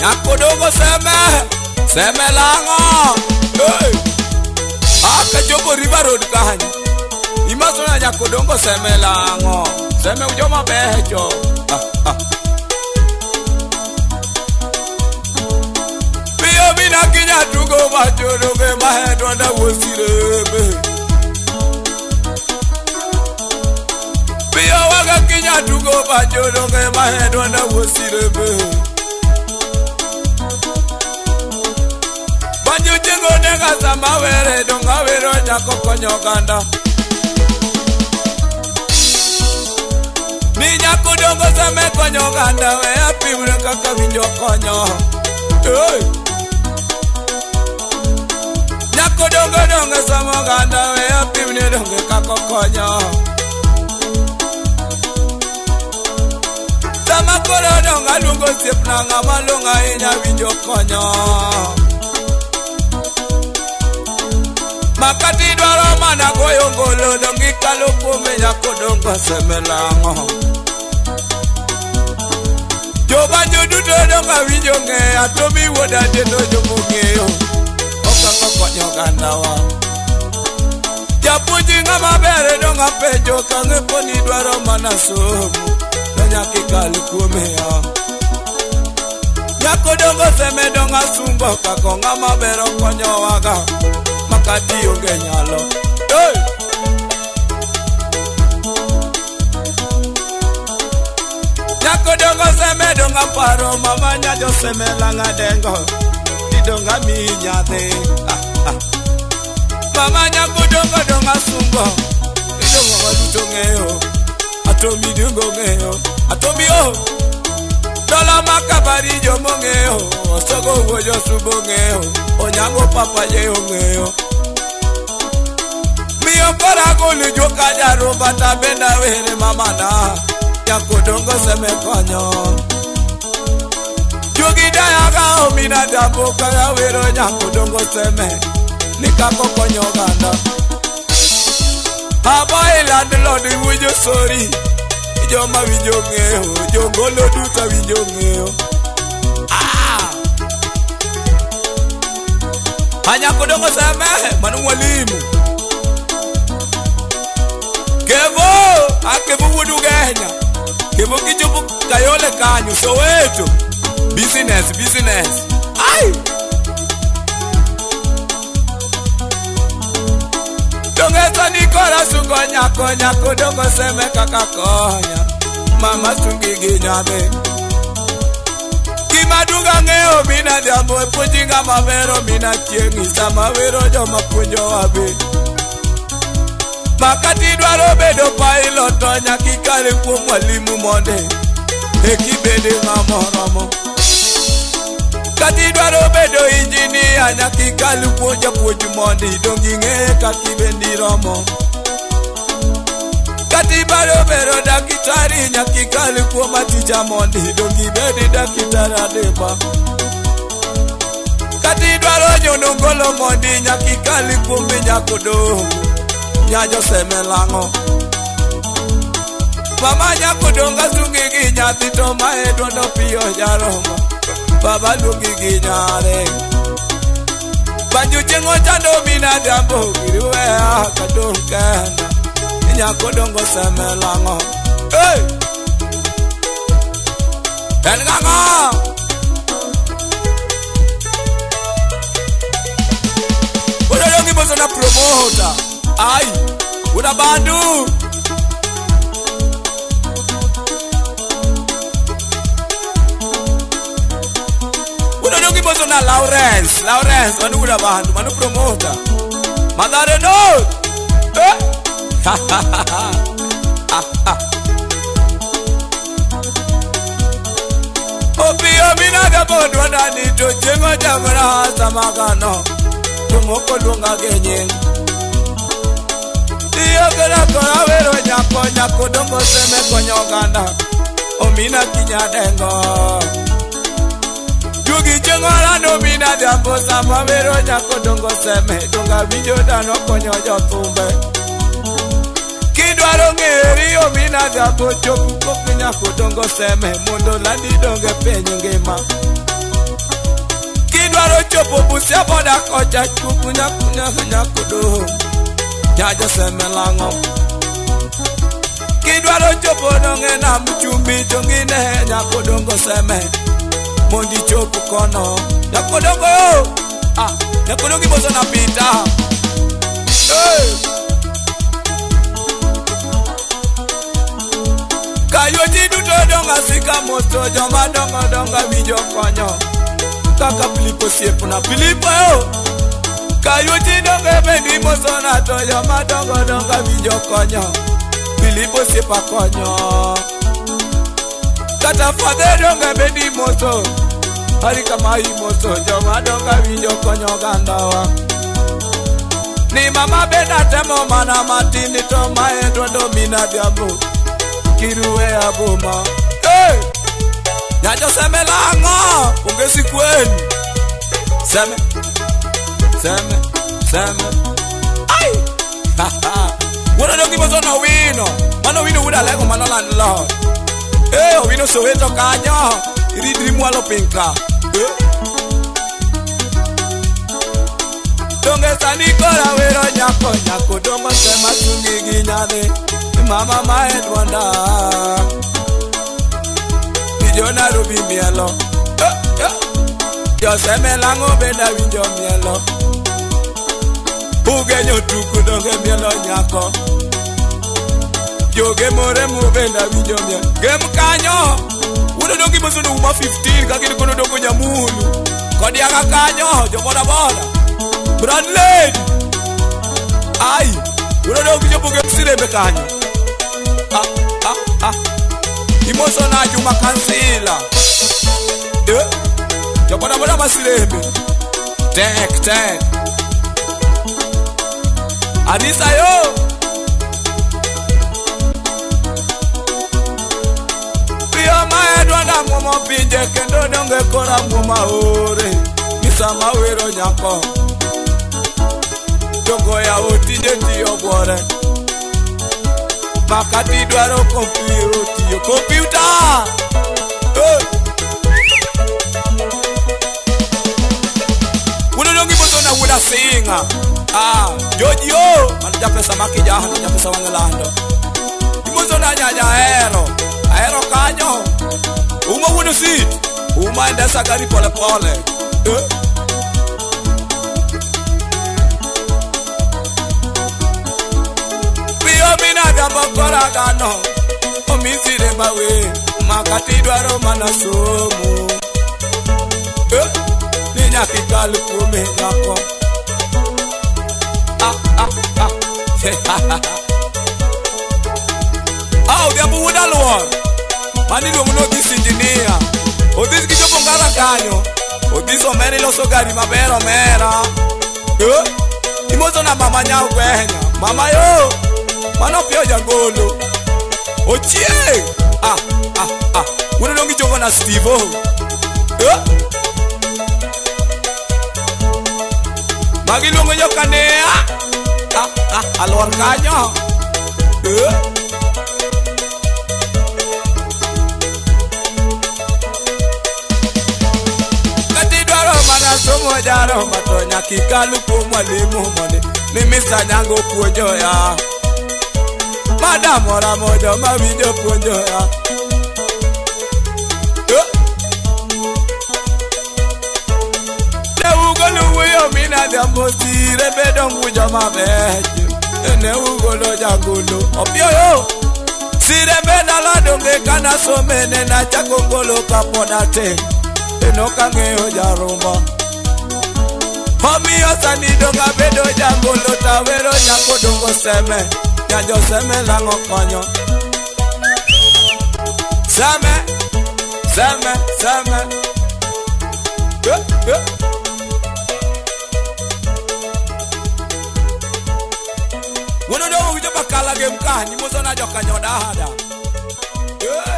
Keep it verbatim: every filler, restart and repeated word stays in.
Nyako dongo seme, seme lango. Hey, aka jobo river road kahani. Imasona nyako dongo seme lango. Seme ujoma bejo. Ah ah. Biyo bina kinya tugo bajo donge mahedo anda wosirebe. Biyo waga kinya tugo bajo donge mahedo anda wosirebe. Banjo jengo nega sama were donga wero nyako konyo ganda. Ni nyako dongo seme konyo ganda we api mure kaka winjo konyo. Hey. Nyako dongo dongo sama ganda we api mure dongo kaka konyo. Sama koro donga lungo siep na ngama lunga inya winjo konyo. Makati dwaro mana goyo ngolo dongi kalo kume nyako dongo seme lango. Joba nyodudo donga winjo nge atomi woda deno jomo ngeyo. Oka koko nyoganda wa Japuji ngama bere donga pejo kange poni dwaro mana somu. Nyaki kali kume ya Nyako dongo seme donga sumbo kako ngama bero konyo waga. Makati unge nyalo. Hey! Nyako dongo seme donga paro mama nyajo seme langa dengo. Didonga minyate. Ah ah. Mama nyako dongo donga sumbo. Didonga waduto ngeo. Atomi dungo ngeo. Atomi oh. Dola makabari jomo ngeo. Sogo wojo subo ngeo. Onyango papa ye ngeo. Miyo kora gulu joka jaro bata benda wele mama na. Nyako dongo seme konyo. Jogi daya ga omina dambo kaya wero nyako dongo seme. Nikako konyo ganda. Haba ilandi lodi wujo sorry. Joma winjo ngeo. Jongolo duta winjo ngeo. Ah! Anyako dongo seme manu mwalimu. Kevo akevo wudu genya. Kevo kichupu kayole kanyo Soweto. Business, business. Ay! Dongeto nikora sungo nyako nyako dongo seme kaka konya. Mama sungi ginyade. Kimaduga ngeo mina diambo punjinga mavero mina chiengi sama wero joma punjo wabe. Makati dwaro bedo piloto nyaki kale kwa mwalimu monde. Eki bede ngamoromo. Kati dwaro bedo engineer nyaki kale kwa japuji monde. Dongi nge kati bendi romo. Kati baro bero dakitari nyaki kale kwa matija monde. Dongi bedi dakitari adeba. Kati dwaro nyono ngolo monde nyaki kale kwa menyako dongo. Nyajo seme lango. Mama nyako donga sungi ginyati to maedo no piyo jaromo. Baba lungi ginyare. Banju chengo chando mina dambo giriwe haka donkana. Nyako dongo seme lango. Hey! Elganga! Uda dongi bozo na promoter. Ay, udah bandu. Udah dongi bozo na Lawrence, Lawrence, manu udah bandu, manu promoter. Madare no. Eh? Opi omina ga bodo na ni to jengo jamra sama kano. Tumoko lunga genye. Iyo kera kora wero nyako nyako dongo seme konyo ganda. Omina kinya dengo. Jugi jengora no mina jambo sama wero nyako dongo seme. Donga video dano konyo jotumbe. Kidwaro ngeri omina jambo choku koki nyako dongo seme. Mundo landi donge penye ngema. Kidwaro chopo busia boda kocha chuku nyaku nyaku nyaku do Nyajo seme lango Kidwaro chopo donge na mchumbi chongine nyaku dongo seme Mondi chopo kono Nyaku dongo Ah, nyaku dongi boso na pita Hey Kayo jidu to donga sika moto Joma donga donga vijo konyo Kaka Pilipo siepu na Pilipo yo Kayo jidu kebe ni moso na to Joma donga donga vijo konyo Pilipo siepa konyo Kata fade donga bedi moso Harika mahi moso Joma donga vijo konyo gandawa Ni mama beda temo mana matini to maedro domina diambo Kiruwe aboma Hey Nyajo seme lango Ungesi kweni Seme Seme Seme Ay Haha Wuna dongi mozo na wino Mano wino wuda lego mano landlord Hey wino soweto kanyo Iridri mwalo pinka Hey Donge sanikora wero nyako Nyako dongo sema sungi ginyane Mama maed wanda Nijona rubi mielo Yo seme lango benda winjo mielo Uge nyotuku donge mielo nyako Yo gemore mu benda winjo mielo Gem kanyo Uno dongi masudu uma fifteen Kakini kono dongo nyamulu Kodi yaka kanyo Jo boda boda Brand lady Ay Uno dongi jopo gemsirebe kanyo Ah, ah, ah Imosona Juma kansila Eh Jabona bona masirembe Tek, tek Anisa yo Pia maedwanda momo pinje Kendo donge kora moma ore Misa mawero nyako Jongo ya otije tiyo bore Makati dwaro computer, yo computer. Hey. Uno dongi boso na wuda singa. Ah, Joji yo, manja pesa makija, manja pesa wangelando. Boso na nyaja aero, aero kanyo. Uma wuda sit, uma enda sagari pole pole. Hey. Bokora gano Omisire bawe Makati dwaro mana somu Eh Ninya kikalu kume nyako Ah ah ah Ah Udiambu wuda luor Mani luomuno this engineer Odis kichopo ngara kanyo Odis omeri loso gari mabero mera Eh Imozo na mama nyao kwenya Mama yo Mano pio jangolo Ochie Ah, ah, ah Wuna dongi choko na Steve-O Eh Magi lungo nyo kanea Ah, ah, alor kanyo Eh Kati dwaro mana somo jaro Matonya kikalu po mwalimu mwani Nimisa nyango kuojo ya Madam ora mojo ma video ponjo ya Ne ugolo weyo mina de amoti rebe dongu jama beje Ne ugolo jagolo opio yo Sirebe dala donge kana somene na chakongolo kapodate Eno kangeo jarumba Homi osani donga bedo jangolo tawero nyako dongo seme Nyajo seme lango konyo Seme Seme Seme Yeah, yeah. Wono do ujo bakala game ka ni mozo na joka nyoda hada.